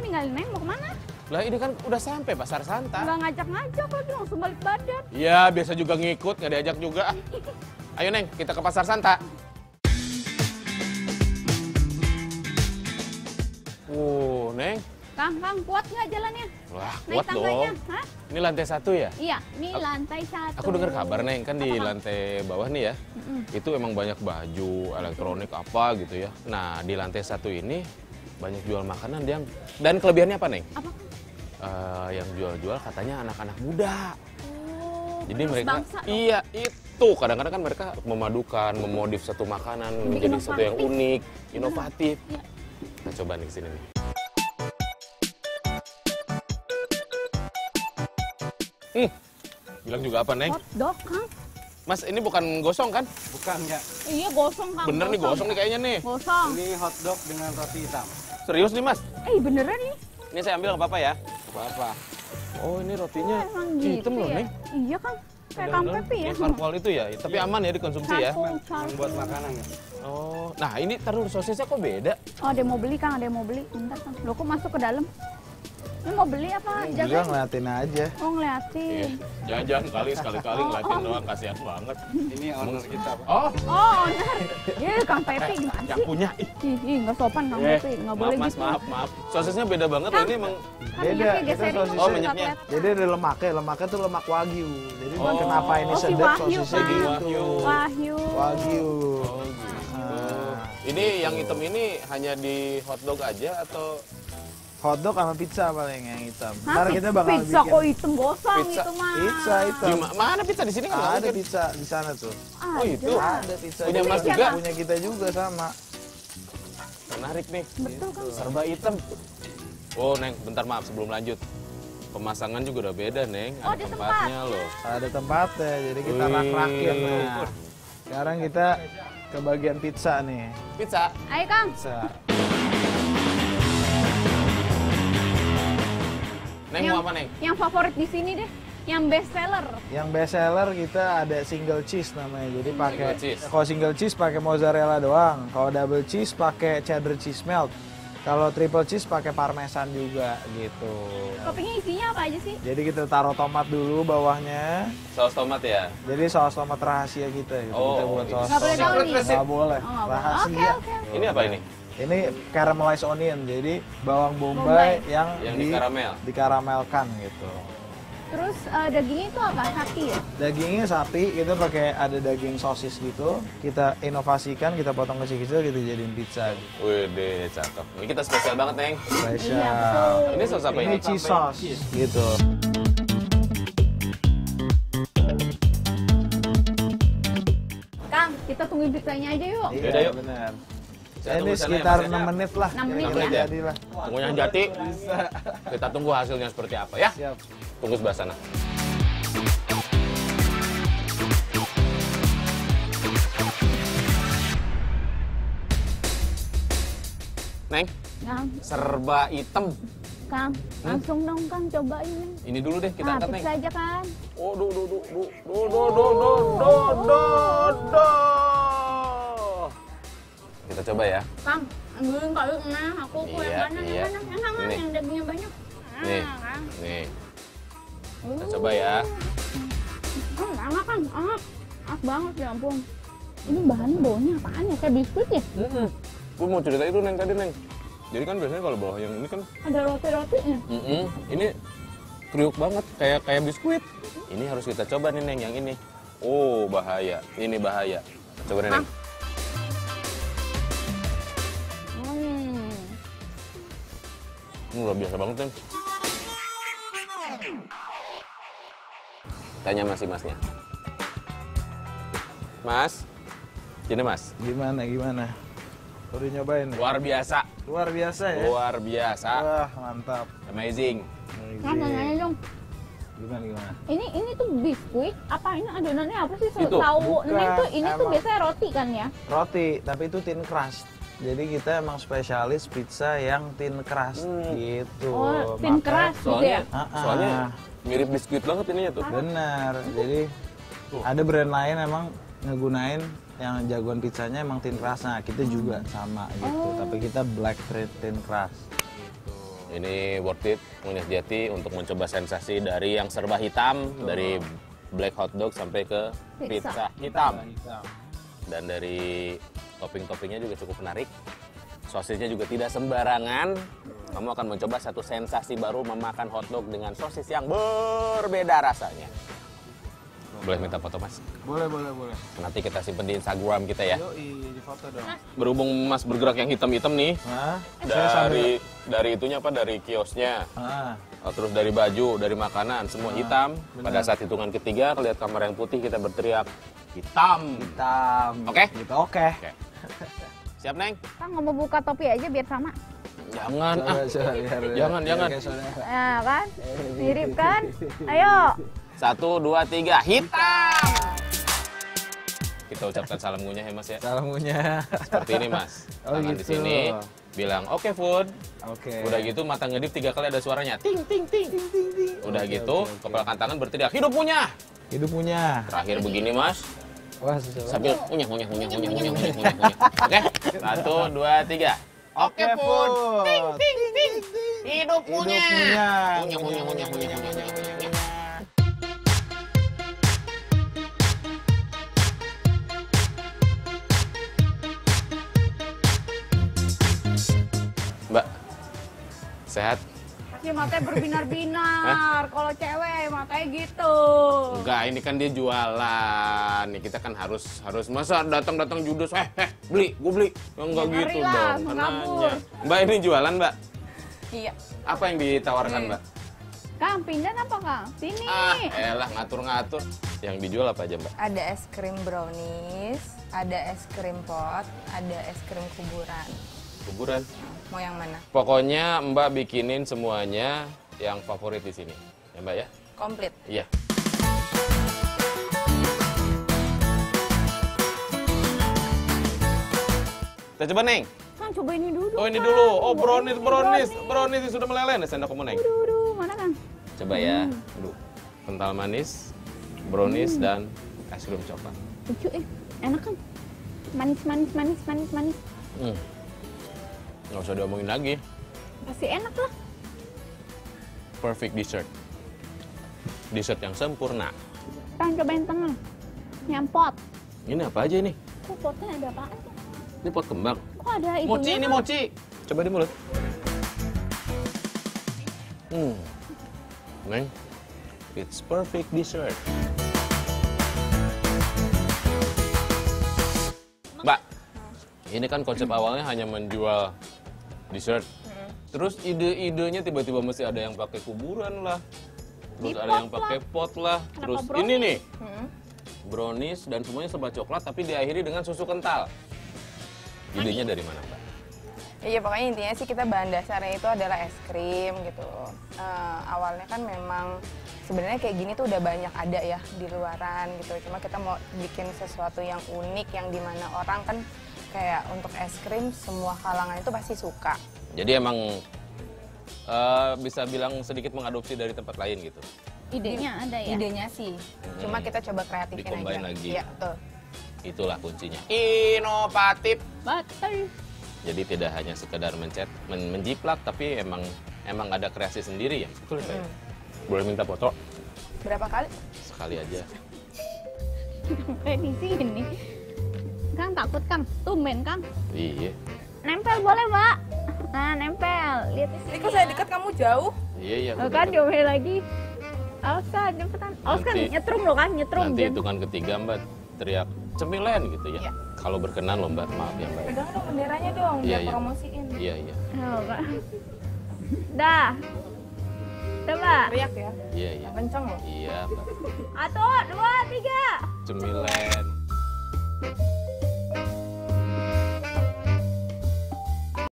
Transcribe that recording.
ninggalin Neng mau kemana? Lah ini kan udah sampai Pasar Santa. Nggak ngajak-ngajak lagi langsung balik badan. Ya biasa juga ngikut, nggak diajak juga. Ayo Neng, kita ke Pasar Santa. Neng. Kang, kuat nggak jalannya? Wah, Naik kuat tangganya, dong. hah? Ini lantai 1 ya? Iya, ini lantai 1. Aku dengar kabar Neng, kan di Apa, Kang? lantai bawah nih ya, itu emang banyak baju, elektronik apa gitu ya. Nah di lantai 1 ini banyak jual makanan yang, dan kelebihannya apa Neng? Apa, Kang? Yang jual-jual katanya anak-anak muda. Oh, Jadi penerus mereka, bangsa dong. iya itu kadang-kadang kan mereka memadukan, memodif satu makanan menjadi satu yang inovatif. unik, inovatif. Iya. Kita coba nih kesini nih. Bilang juga apa Neng? Hotdog, Kang. Mas ini bukan gosong kan? Bukan ya, Iya, gosong, Kang. Bener nih gosong nih kayaknya nih. Gosong. ini hotdog dengan roti hitam. Serius nih Mas? Beneran nih. Ini saya ambil nggak apa-apa ya? Apa-apa. Oh ini rotinya Emang hitam gitu loh ya? Neng. Iya, Kang. Kayak Kang Pepi ya. Karpol itu ya, tapi aman ya dikonsumsi ya. Yang buat makanan ya. Oh, nah ini taruh sosisnya kok beda? Oh, ada yang mau beli, Kang. Ada yang mau beli. Bentar, Kang. Loh, kok masuk ke dalam? Ini mau beli apa? Juga Jagain. ngeliatin aja. Oh, ngeliatin. Jangan sekali-kali ngeliatin doang, kasihan banget. Ini owner kita. Pak. Oh, Oh, bener. Ya, Kang Pepi gimana yang sih? punya. Ih, nggak sopan Kang Pepi. Nggak boleh Maaf Mas, gitu. maaf. Sosisnya beda banget loh ini emang. Kan Beda, minyaknya kita geserin sosisnya- dulu Oh, minyaknya. satu Jadi ada lemaknya tuh lemak wagyu. Jadi Oh. kenapa ini Oh, si sedap Wahyu, sosisnya Kang. gitu. Wahyu. Wahyu. Wagyu. Oh gitu. Ini yang hitam ini hanya di hotdog aja atau? Hotdog sama pizza paling yang hitam. Hah? Ntar kita bakal Pizza bikin kok hitam gosong Pizza. itu mah. pizza hitam. Mana pizza di sini kan? nggak Ada mungkin. pizza di sana tuh. Oh, itu? Ada pizza. Punya juga. Mas juga? Punya kita juga sama. Menarik nih. Betul kan? Serba hitam. Oh Neng, bentar maaf sebelum lanjut. Pemasangan juga udah beda Neng. Oh, Ada di tempatnya loh. Ada tempatnya, jadi kita Wih. rak-rakin. Nah, sekarang kita ke bagian pizza nih. Pizza. Ayo Kang. Pizza. Neng mau apa Neng? Yang favorit di sini deh, yang best seller. Yang best seller kita ada single cheese namanya. Jadi pakai Single cheese. kalau single cheese pakai mozzarella doang. Kalau double cheese pakai cheddar cheese melt. Kalau triple cheese pakai parmesan juga gitu. Toppingnya isinya apa aja sih? Jadi kita taruh tomat dulu bawahnya. Saus tomat ya? Jadi saus tomat rahasia kita gitu. Oh, Kita buat ini. saus Nggak boleh tomat. tahu nih? Nggak boleh. Oh, nggak boleh. Rahasia. Oke. Ini apa ini? Ini caramelized onion. Jadi bawang Bombay. bombay yang, Yang di karamel? dikaramelkan gitu. Terus dagingnya itu apa? Sapi ya? Dagingnya sapi, kita pakai ada daging sosis gitu. Kita inovasikan, kita potong kecil-kecil, kita jadiin pizza. Gitu. Wih deh, cakep. Ini kita spesial banget Neng. Spesial. Iya, betul. Ini saus apa ini? Ini cheese sauce gitu. Kang, kita tungguin pizzanya aja yuk. Yaudah, yuk. Iya, benar. Saya Ini tunggu sana ya, sekitar Mas, ya. 6 menit lah. 6 menit kira-kira ya? jadilah. Tunggu yang jati. Kita tunggu hasilnya seperti apa ya. Siap. Tunggu sebelah sana. Neng, Kang, serba hitam. Kang, langsung dong Kang cobain nih. Ini dulu deh kita angkat Neng. Pizza aja kan. Oh, Kita coba ya. Kang, ambilin kali nah, aku Iya, yang mana, iya. yang mana, yang mana, Ini. yang dagingnya banyak. Nih, Kang. nih. Kita coba ya. Enak kan, enak banget ya ampun. Ini bahannya baunya apaan ya? Kayak biskuit ya? Gue mau cerita itu Neng tadi Neng. Jadi kan biasanya kalau bawah yang ini kan, Ada roti-rotinya. ini kriuk banget, kayak biskuit. Ini harus kita coba nih Neng, yang ini. Oh bahaya, ini bahaya. Coba nih Neng. Ini luar biasa banget Neng. Tanya masnya. Mas, ini Mas. Gimana? Udah nyobain nih? Luar biasa, Luar biasa ya? luar biasa, Wah, mantap. amazing. Kang, nanya dong. Gimana? Ini tuh biskuit apa ini adonannya apa sih? Itu, Tahu bukan. Neng tuh ini tuh Emang. biasanya roti kan ya? Roti, tapi itu thin crust. Jadi kita emang spesialis pizza yang thin crust gitu. Oh, thin Makanya- crust gitu ya? Soalnya mirip biskuit banget ininya tuh. Benar. Jadi ada brand lain emang ngegunain yang jagoan pizzanya emang thin crust. Nah, kita juga sama gitu. Tapi kita black thin crust. Ini worth it, Munyet Jati untuk mencoba sensasi dari yang serba hitam, dari black hot dog sampai ke pizza hitam. Dan dari topping-toppingnya juga cukup menarik. Sosisnya juga tidak sembarangan. Kamu akan mencoba satu sensasi baru memakan hotdog dengan sosis yang berbeda rasanya. Boleh minta foto, Mas? Boleh. Nanti kita simpen di Instagram kita ya. Yoi, di foto dong. Berhubung Mas bergerak yang hitam-hitam nih, Hah? Saya sambil... dari itunya apa? Dari kiosnya, Ah, terus dari baju, dari makanan, semua hitam. Pada saat hitungan ketiga, lihat kamar yang putih, kita berteriak, hitam. hitam. Oke? Gitu, oke. Oke. Siap, Neng? Kang nggak mau buka topi aja biar sama. Jangan, Coba, Jangan. kayak saudara. Nah kan, mirip kan? Ayo. 1, 2, 3, hitam! Kita ucapkan salam ngunyah ya, Mas ya. Salamunya. Seperti ini, Mas. Oh, Tangan gitu. di sini, bilang, oke, food. Oke. Udah gitu, mata ngedip 3 kali ada suaranya, ting, ting, ting. Udah gitu, kepalakan tangan berteriak, hidup punya! Hidup punya. Terakhir begini, Mas. Wah, sesuatu. Sambil ngunyah. Oke? 1, 2, 3. Oke, food. Ting, ting, ting. Hidup punya! Ngunyah. Mbak, sehat? Si matanya berbinar-binar. Kalau cewek matanya gitu. Enggak, ini kan dia jualan. Nih kita kan harus masa datang judes, beli, gue beli. Enggak Ya, gitu ngeri lah, dong, kabur. nanya. Mbak ini jualan, Mbak? Iya. Apa yang ditawarkan, Mbak? Kang, pindah apa Kang? Sini. Elah ngatur-ngatur. Yang dijual apa aja, Mbak? Ada es krim brownies, ada es krim pot, ada es krim kuburan. Kuburan. Mau yang mana? Pokoknya Mbak bikinin semuanya yang favorit di sini. Ya, Mbak ya? Komplit. Iya. Kita coba, Neng. Kang, coba ini dulu. Oh, ini Kang. dulu. Oh, Coba brownies. ini, Brownies yang sudah meleleh. Nih, sendok kamu, Neng. Aduh, mana Kang? Coba ya. Aduh. Kental manis, brownies, dan es krim coklat. Lucu enak kan? Manis. Nggak usah diomongin lagi. Pasti enak lah. Perfect dessert. Dessert yang sempurna. Kang, cobain tengah. Nyampot. Ini apa aja ini? Kok potnya ada apaan sih? Ini pot kembang. Kok ada itunya? Mochi ini Kang? mochi. Coba di mulut. Neng, it's perfect dessert. Mbak, ini kan konsep awalnya hanya menjual dessert. Terus ide-idenya tiba-tiba mesti ada yang pakai kuburan lah. Terus Di ada pot yang pakai pot lah. Kenapa Terus brownies? ini nih, brownies dan semuanya serba coklat tapi diakhiri dengan susu kental. Idenya dari mana, Mbak? Iya, pokoknya intinya sih kita bahan dasarnya itu adalah es krim gitu. Awalnya kan memang sebenarnya kayak gini tuh udah banyak ada ya di luaran gitu. Cuma kita mau bikin sesuatu yang unik yang dimana orang kan kayak untuk es krim semua kalangan itu pasti suka. Jadi emang bisa bilang sedikit mengadopsi dari tempat lain gitu. Idenya ada ya? Idenya sih, cuma kita coba kreatifin Dicombine aja. lagi. Iya, betul. Itulah kuncinya. Inovatif. Betul. Jadi tidak hanya sekedar menjiplak, tapi emang ada kreasi sendiri ya. Betul ya? Boleh minta foto? Berapa kali? Sekali aja. Kayak di sini. Kang, takut Kang. Tumben Kang. Iya. Nempel boleh Mbak? Nah, nempel. Lihat di sini. Ini kok saya dekat kamu jauh? Iya. Tuh kan, cobain lagi. Awas kan, cepetan. Awas kan, Nanti- nyetrum loh kan, nyetrum. Nanti Jangan- hitungan ketiga Mbak teriak cemilan gitu ya. Iya. Kalau berkenan loh Mbak, maaf ya Mbak. Pegang dong benderanya dong, Iya, biar iya. promosiin. Iya. Oh, Mbak. Dah. Coba. Teriak ya, Iya. yang kenceng loh. Iya Mbak. 1, 2, 3. Cemilan.